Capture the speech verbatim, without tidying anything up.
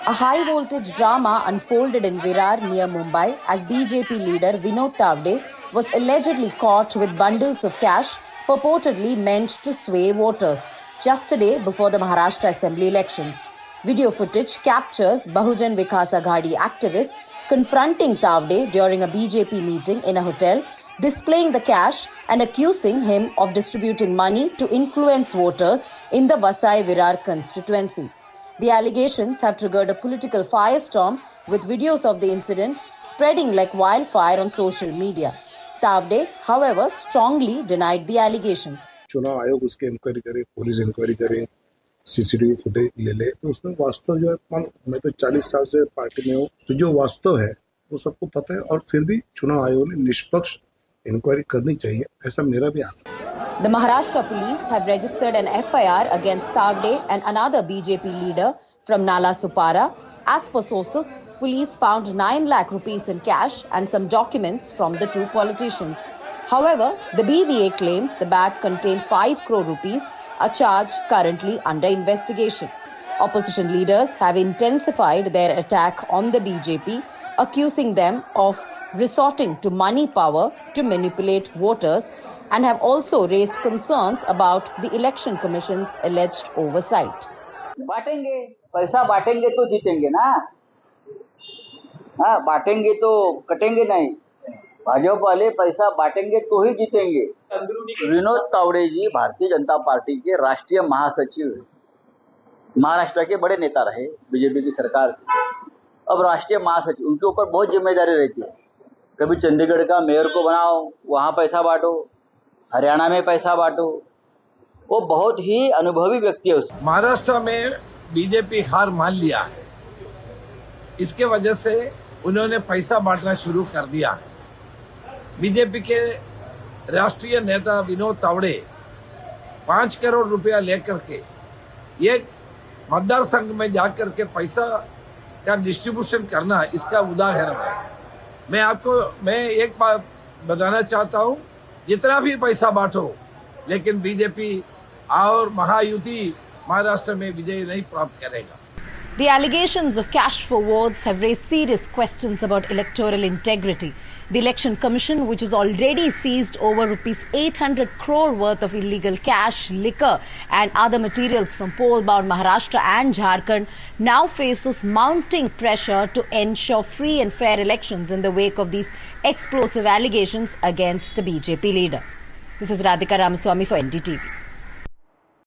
A high-voltage drama unfolded in Virar near Mumbai as B J P leader Vinod Tavde was allegedly caught with bundles of cash purportedly meant to sway voters just a day before the Maharashtra Assembly elections. Video footage captures Bahujan Vikas Aghadi activists confronting Tavde during a B J P meeting in a hotel, displaying the cash and accusing him of distributing money to influence voters in the Vasai-Virar constituency. The allegations have triggered a political firestorm with videos of the incident spreading like wildfire on social media. Tavde, however, strongly denied the allegations. चुनाव आयोग उसके inquiry करे, police inquiry करे, CCTV footage ले ले, तो उसमें वास्तव जो है, मैं तो चालीस साल से पार्टी में हूँ, तो जो वास्तव है वो सबको पता है और फिर भी चुनाव आयोग ने निष्पक्ष इंक्वायरी करनी चाहिए, ऐसा मेरा भी आग्रह है। The Maharashtra police have registered an F I R against Tavde and another B J P leader from Nala Supara. As per sources, police found nine lakh rupees in cash and some documents from the two politicians. However, the B V A claims the bag contained five crore rupees, a charge currently under investigation. Opposition leaders have intensified their attack on the B J P, accusing them of resorting to money power to manipulate voters, and have also raised concerns about the Election Commission's alleged oversight. बांटेंगे, पैसा बांटेंगे तो जीतेंगे ना, हाँ बांटेंगे तो कटेंगे नहीं, भाजपा वाले पैसा बांटेंगे तो ही जीतेंगे। विनोद तावड़े जी भारतीय जनता पार्टी के राष्ट्रीय महासचिव, महाराष्ट्र के बड़े नेता रहे बीजेपी की सरकार की, अब राष्ट्रीय महासचिव, उनके ऊपर बहुत जिम्मेदारी रहती है। कभी चंडीगढ़ का मेयर को बनाओ, वहाँ पैसा बांटो, हरियाणा में पैसा बांटो, वो बहुत ही अनुभवी व्यक्ति है। महाराष्ट्र में बीजेपी हार मान लिया है, इसके वजह से उन्होंने पैसा बांटना शुरू कर दिया है। बीजेपी के राष्ट्रीय नेता विनोद तावड़े पांच करोड़ रुपया लेकर के एक मतदार संघ में जाकर के पैसा का डिस्ट्रीब्यूशन करना इसका उदाहरण है। मैं आपको मैं एक बात बताना चाहता हूं, जितना भी पैसा बांटो, लेकिन बीजेपी और महायुति महाराष्ट्र में विजय नहीं प्राप्त करेगा। The allegations of cash for votes have raised serious questions about electoral integrity. The Election Commission, which has already seized over rupees eight hundred crore worth of illegal cash, liquor and other materials from poll-bound Maharashtra and Jharkhand, now faces mounting pressure to ensure free and fair elections in the wake of these explosive allegations against the B J P leader. This is Radhika Ramaswamy for N D T V.